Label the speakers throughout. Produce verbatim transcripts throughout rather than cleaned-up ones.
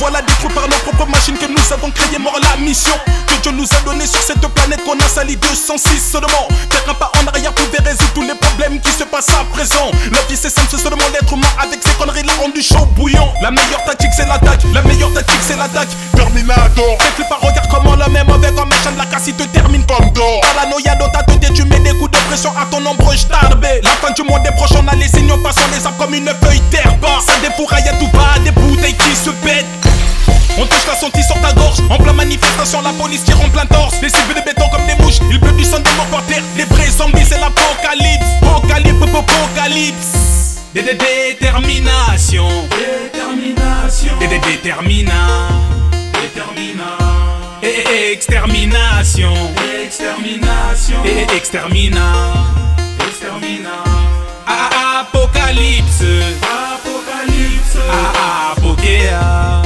Speaker 1: voilà détruits par nos propres machines que nous avons créées. Mort la mission que Dieu nous a donnée sur cette planète qu'on a sali deux cent six seulement. Faire un pas en arrière pouvait résoudre tous les problèmes qui se passent à présent. La vie c'est simple, c'est seulement l'être humain avec ses conneries l'a rendu chaud bouillant. La meilleure tactique c'est l'attaque, la meilleure tactique c'est l'attaque.
Speaker 2: Terminator.
Speaker 1: Fais pas, regarde comment le même avec un machin de la casse il te termine comme d'or. Paranoïa dans ta tête, tu mets des coups de pression à ton ombre starbé. La fin du monde est proche, on a les signaux passant les arbres comme une feuille terre bas. Ça défouraille à tout bas, des bouteilles qui se pètent. On touche la sentie sur ta gorge. En plein manifestation, la police tire en plein torse. Les cibles de béton comme des mouches. Il pleut du sang des morts par terre. Les vrais zombies, c'est l'apocalypse. Apocalypse, apocalypse. Des détermination.
Speaker 3: Détermination.
Speaker 1: Des détermina.
Speaker 3: Détermina.
Speaker 1: Et extermination.
Speaker 3: Extermination.
Speaker 1: Et extermina.
Speaker 3: Extermina.
Speaker 1: Apocalypse.
Speaker 3: Apocalypse.
Speaker 1: Apokea.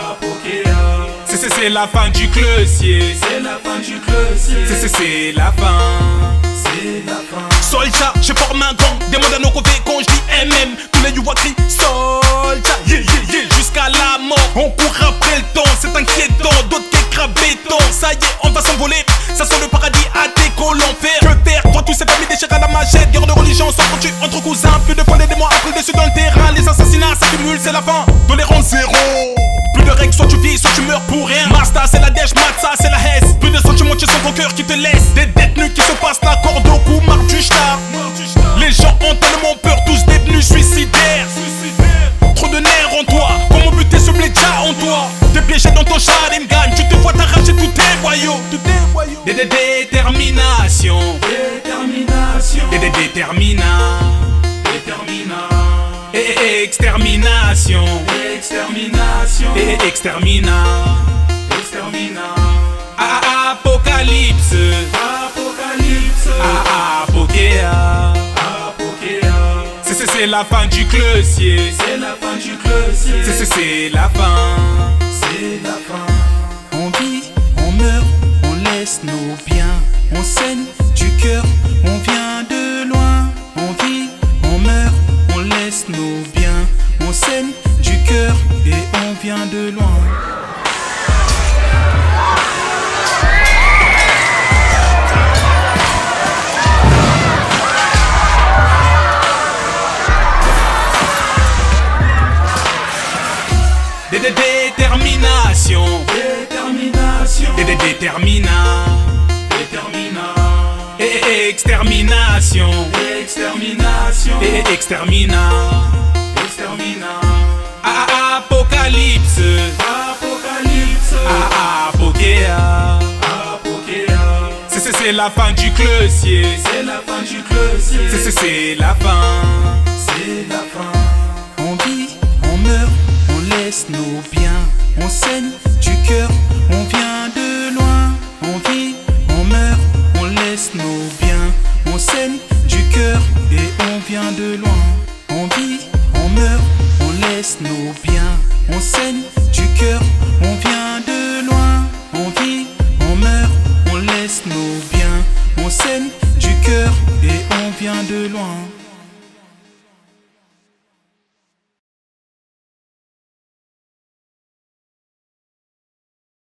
Speaker 1: C'est la fin du closier.
Speaker 3: C'est la fin du closier.
Speaker 1: C'est la fin.
Speaker 3: C'est la fin.
Speaker 1: Soldier, je forme un gang. Des mots nos covés quand je dis M M. Tous les youas crient Soldier. Yeah, yeah, yeah. Jusqu'à la mort. On court après le temps. C'est inquiétant. D'autres qui écrabent béton. Ça y est, on va s'envoler. Ça sent le paradis à tes colons. Faire que faire. Toi, tous ces familles déchirent à la machette. Guerre de religion, sans foutu entre cousins. Plus de points des mois après dessus dans le terrain. Les assassinats s'accumulent, c'est la fin. Tolérance zéro. Plus de règles, soit tu vis, soit tu meurs pour rien. Masta, c'est la dèche, Matza, c'est la hesse. Plus de sentiments qui sont ton cœur qui te laisse. Des détenus qui se passent la corde au cou, marque du star. Les gens ont tellement peur, tous devenus suicidaires. Trop de nerfs en toi, comment buter ce blédja en toi. T'es piégé dans ton Sharingan, tu te vois t'arracher tous tes boyaux. Des déterminations.
Speaker 3: Détermination.
Speaker 1: Des détermina.
Speaker 3: Détermina.
Speaker 1: Et extermination.
Speaker 3: Extermination.
Speaker 1: Et extermina.
Speaker 3: Extermina.
Speaker 1: Apocalypse.
Speaker 3: Apocalypse.
Speaker 1: Apokea.
Speaker 3: Apokea.
Speaker 1: C'est la fin du closier.
Speaker 3: C'est la fin du closier.
Speaker 1: C'est la fin.
Speaker 3: C'est la fin.
Speaker 4: On vit, on meurt, on laisse nos biens. On saigne du cœur, on vient de loin. On vit, on meurt, on laisse nos biens. On saigne du cœur et on vient de loin.
Speaker 1: Des déterminations.
Speaker 3: Détermination.
Speaker 1: Des détermina.
Speaker 3: Détermina.
Speaker 1: Et extermination.
Speaker 3: Extermination.
Speaker 1: Et extermina.
Speaker 3: Extermina.
Speaker 1: Apocalypse.
Speaker 3: Apocalypse.
Speaker 1: Apokea.
Speaker 3: Apokea.
Speaker 1: C'est la fin du closier.
Speaker 3: C'est la fin du closier.
Speaker 1: C'est la fin.
Speaker 3: C'est la fin.
Speaker 4: On vit, on meurt, on laisse nos biens. On saigne